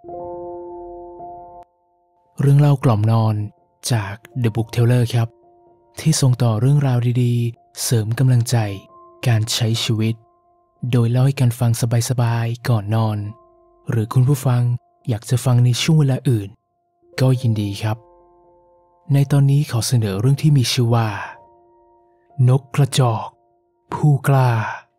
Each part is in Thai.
เรื่องเล่ากล่อมนอนจาก The Book Teller ครับที่ส่งต่อเรื่องราวดีๆเสริมกำลังใจการใช้ชีวิตโดยเล่าให้กันฟังสบายๆก่อนนอนหรือคุณผู้ฟังอยากจะฟังในช่วงเวลาอื่นก็ยินดีครับในตอนนี้ขอเสนอเรื่องที่มีชื่อว่านกกระจอกผู้กล้า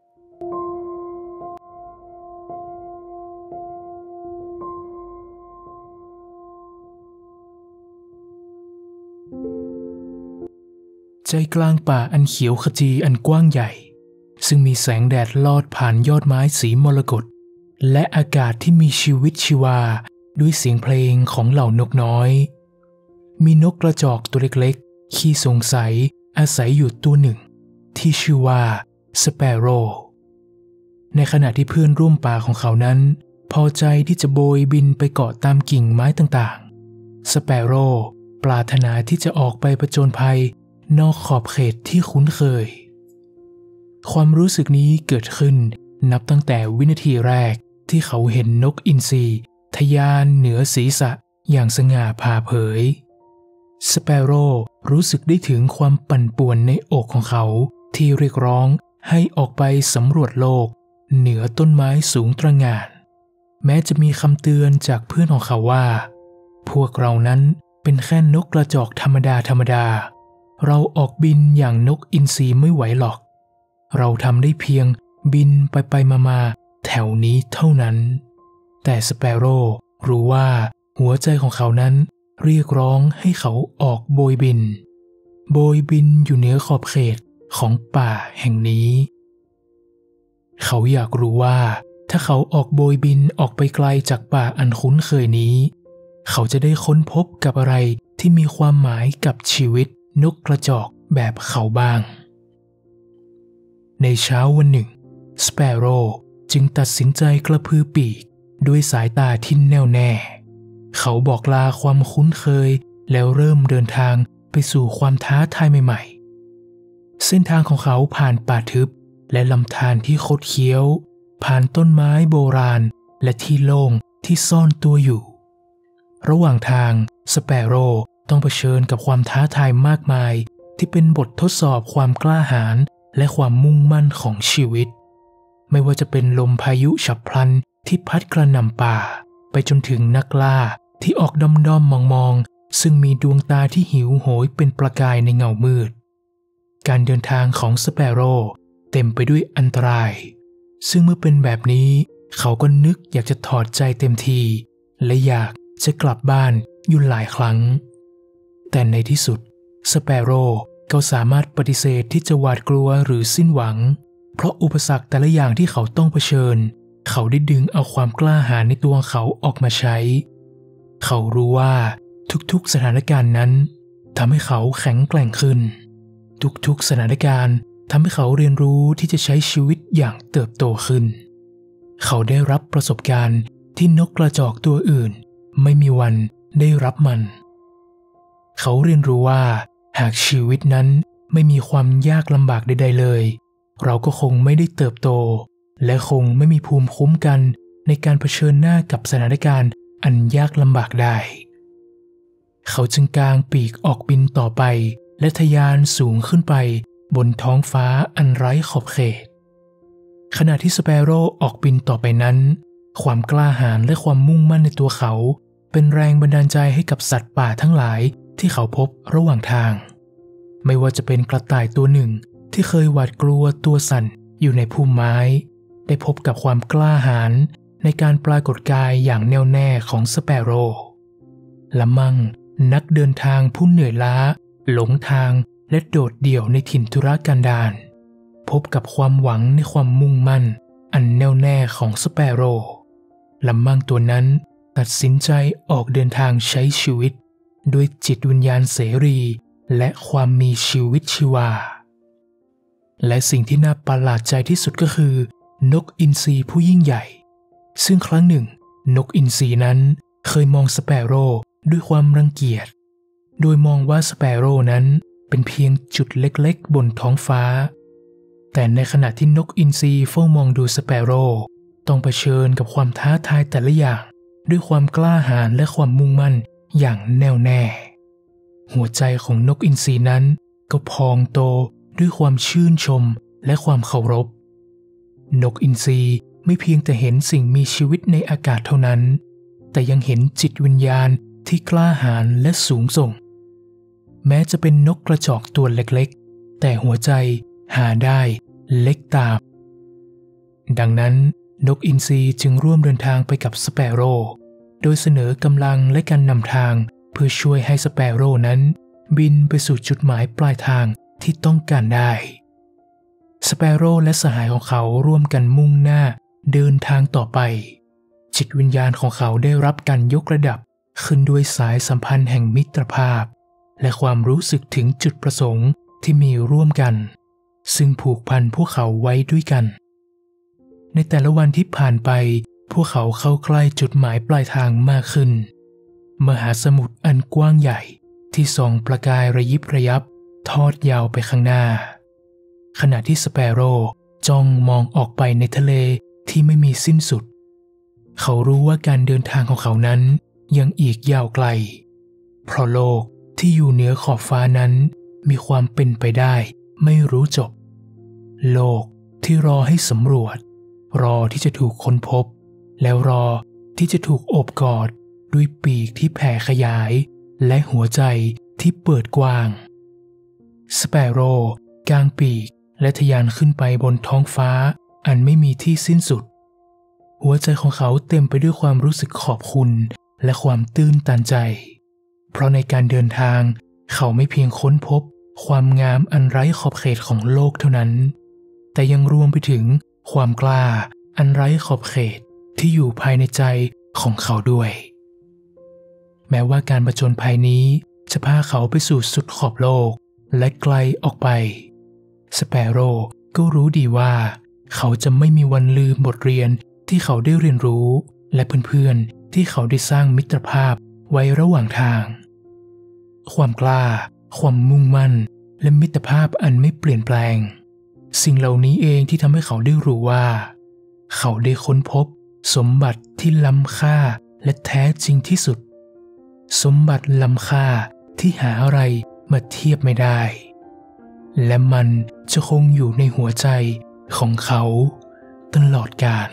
ใจกลางป่าอันเขียวขจีอันกว้างใหญ่ซึ่งมีแสงแดดลอดผ่านยอดไม้สีมรกตและอากาศที่มีชีวิตชีวาด้วยเสียงเพลงของเหล่านกน้อยมีนกกระจอกตัวเล็กๆขี้สงสัยอาศัยอยู่ตัวหนึ่งที่ชื่อว่าสเปโร่ในขณะที่เพื่อนร่วมป่าของเขานั้นพอใจที่จะโบยบินไปเกาะตามกิ่งไม้ต่างๆสเปโร่ปรารถนาที่จะออกไปผจญภัยนอกขอบเขตที่คุ้นเคยความรู้สึกนี้เกิดขึ้นนับตั้งแต่วินาทีแรกที่เขาเห็นนกอินทรีทะยานเหนือศีรษะอย่างสง่าผ่าเผยสเปโร่รู้สึกได้ถึงความปั่นป่วนในอกของเขาที่เรียกร้องให้ออกไปสำรวจโลกเหนือต้นไม้สูงตระหง่านแม้จะมีคำเตือนจากเพื่อนของเขาว่าพวกเรานั้นเป็นแค่นกกระจอกธรรมดาเราออกบินอย่างนกอินทรีไม่ไหวหรอกเราทำได้เพียงบินไปมาแถวนี้เท่านั้นแต่สเปโร่รู้ว่าหัวใจของเขานั้นเรียกร้องให้เขาออกโบยบินอยู่เหนือขอบเขตของป่าแห่งนี้เขาอยากรู้ว่าถ้าเขาออกโบยบินออกไปไกลจากป่าอันคุ้นเคยนี้เขาจะได้ค้นพบกับอะไรที่มีความหมายกับชีวิตนกกระจอกแบบเขาบ้างในเช้าวันหนึ่งสเปโร่จึงตัดสินใจกระพือปีกด้วยสายตาที่แน่วแน่เขาบอกลาความคุ้นเคยแล้วเริ่มเดินทางไปสู่ความท้าทายใหม่ๆเส้นทางของเขาผ่านป่าทึบและลำธารที่คดเคี้ยวผ่านต้นไม้โบราณและที่โล่งที่ซ่อนตัวอยู่ระหว่างทางสเปโร่ต้องเผชิญกับความท้าทายมากมายที่เป็นบททดสอบความกล้าหาญและความมุ่งมั่นของชีวิตไม่ว่าจะเป็นลมพายุฉับพลันที่พัดกระหน่ำป่าไปจนถึงนักล่าที่ออกด้อมมองซึ่งมีดวงตาที่หิวโหยเป็นประกายในเงามืดการเดินทางของสเปโร่เต็มไปด้วยอันตรายซึ่งเมื่อเป็นแบบนี้เขาก็นึกอยากจะถอดใจเต็มทีและอยากจะกลับบ้านอยู่หลายครั้งแต่ในที่สุดสเปโร่ก็สามารถปฏิเสธที่จะหวาดกลัวหรือสิ้นหวังเพราะอุปสรรคแต่ละอย่างที่เขาต้องเผชิญเขาได้ดึงเอาความกล้าหาญในตัวเขาออกมาใช้เขารู้ว่าทุกๆสถานการณ์นั้นทำให้เขาแข็งแกร่งขึ้นทุกๆสถานการณ์ทำให้เขาเรียนรู้ที่จะใช้ชีวิตอย่างเติบโตขึ้นเขาได้รับประสบการณ์ที่นกกระจอกตัวอื่นไม่มีวันได้รับมันเขาเรียนรู้ว่าหากชีวิตนั้นไม่มีความยากลำบากใดๆเลยเราก็คงไม่ได้เติบโตและคงไม่มีภูมิคุ้มกันในการเผชิญหน้ากับสถานการณ์อันยากลำบากได้เขาจึงกางปีกออกบินต่อไปและทะยานสูงขึ้นไปบนท้องฟ้าอันไร้ขอบเขตขณะที่สเปโร่ออกบินต่อไปนั้นความกล้าหาญและความมุ่งมั่นในตัวเขาเป็นแรงบันดาลใจให้กับสัตว์ป่าทั้งหลายที่เขาพบระหว่างทางไม่ว่าจะเป็นกระต่ายตัวหนึ่งที่เคยหวาดกลัวตัวสั่นอยู่ในพุ่มไม้ได้พบกับความกล้าหาญในการปรากฏกายอย่างแน่วแน่ของสเปโร่ละมั่งนักเดินทางผู้เหนื่อยล้าหลงทางและโดดเดี่ยวในถิ่นทุรกันดารพบกับความหวังในความมุ่งมั่นอันแน่วแน่ของสเปโร่ละมั่งตัวนั้นตัดสินใจออกเดินทางใช้ชีวิตด้วยจิตวิญญาณเสรีและความมีชีวิตชีวาและสิ่งที่น่าประหลาดใจที่สุดก็คือนกอินทรีผู้ยิ่งใหญ่ซึ่งครั้งหนึ่งนกอินทรีนั้นเคยมองสเปโร่ด้วยความรังเกียจโดยมองว่าสเปโร่นั้นเป็นเพียงจุดเล็กๆบนท้องฟ้าแต่ในขณะที่นกอินทรีเฝ้ามองดูสเปโร่ต้องเผชิญกับความท้าทายแต่ละอย่างด้วยความกล้าหาญและความมุ่งมั่นอย่างแน่วแน่หัวใจของนกอินทรีนั้นก็พองโตด้วยความชื่นชมและความเคารพนกอินทรีไม่เพียงแต่เห็นสิ่งมีชีวิตในอากาศเท่านั้นแต่ยังเห็นจิตวิญญาณที่กล้าหาญและสูงส่งแม้จะเป็นนกกระจอกตัวเล็กๆแต่หัวใจหาได้เล็กตามดังนั้นนกอินทรีจึงร่วมเดินทางไปกับสเปโร่โดยเสนอกำลังและการนำทางเพื่อช่วยให้สเปโร่นั้นบินไปสู่จุดหมายปลายทางที่ต้องการได้สเปโร่และสหายของเขาร่วมกันมุ่งหน้าเดินทางต่อไปจิตวิญญาณของเขาได้รับการยกระดับขึ้นด้วยสายสัมพันธ์แห่งมิตรภาพและความรู้สึกถึงจุดประสงค์ที่มีร่วมกันซึ่งผูกพันพวกเขาไว้ด้วยกันในแต่ละวันที่ผ่านไปพวกเขาเข้าใกล้จุดหมายปลายทางมากขึ้นมหาสมุทรอันกว้างใหญ่ที่ส่องประกายระยิบระยับทอดยาวไปข้างหน้าขณะที่สเปโร่จ้องมองออกไปในทะเลที่ไม่มีสิ้นสุดเขารู้ว่าการเดินทางของเขานั้นยังอีกยาวไกลเพราะโลกที่อยู่เหนือขอบฟ้านั้นมีความเป็นไปได้ไม่รู้จบโลกที่รอให้สำรวจรอที่จะถูกค้นพบแล้วรอที่จะถูกโอบกอดด้วยปีกที่แผ่ขยายและหัวใจที่เปิดกว้างสเปโร่กางปีกและทะยานขึ้นไปบนท้องฟ้าอันไม่มีที่สิ้นสุดหัวใจของเขาเต็มไปด้วยความรู้สึกขอบคุณและความตื้นตันใจเพราะในการเดินทางเขาไม่เพียงค้นพบความงามอันไร้ขอบเขตของโลกเท่านั้นแต่ยังรวมไปถึงความกล้าอันไร้ขอบเขตที่อยู่ภายในใจของเขาด้วยแม้ว่าการผจญภัยนี้จะพาเขาไปสู่สุดขอบโลกและไกลออกไปสเปโร่ก็รู้ดีว่าเขาจะไม่มีวันลืมบทเรียนที่เขาได้เรียนรู้และเพื่อนๆที่เขาได้สร้างมิตรภาพไว้ระหว่างทางความกล้าความมุ่งมั่นและมิตรภาพอันไม่เปลี่ยนแปลงสิ่งเหล่านี้เองที่ทำให้เขาได้รู้ว่าเขาได้ค้นพบสมบัติที่ล้ำค่าและแท้จริงที่สุดสมบัติล้ำค่าที่หาอะไรมาเทียบไม่ได้และมันจะคงอยู่ในหัวใจของเขาตลอดกาล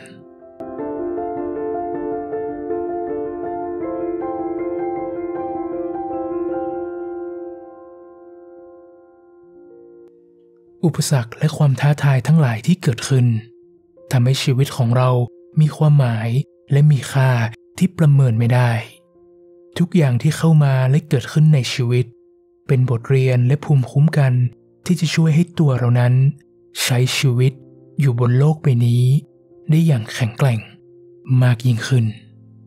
อุปสรรคและความท้าทายทั้งหลายที่เกิดขึ้นทำให้ชีวิตของเรามีความหมายและมีค่าที่ประเมินไม่ได้ทุกอย่างที่เข้ามาและเกิดขึ้นในชีวิตเป็นบทเรียนและภูมิคุ้มกันที่จะช่วยให้ตัวเรานั้นใช้ชีวิตอยู่บนโลกใบนี้ได้อย่างแข็งแกร่งมากยิ่งขึ้น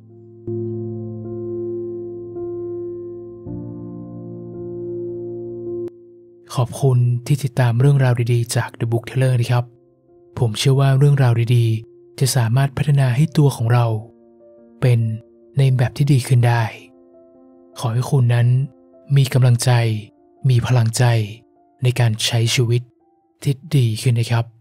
ขอบคุณที่ติดตามเรื่องราวดีๆจาก The Book Teller นะครับผมเชื่อว่าเรื่องราวดีๆจะสามารถพัฒนาให้ตัวของเราเป็นในแบบที่ดีขึ้นได้ขอให้คุณนั้นมีกำลังใจมีพลังใจในการใช้ชีวิตที่ดีขึ้นนะครับ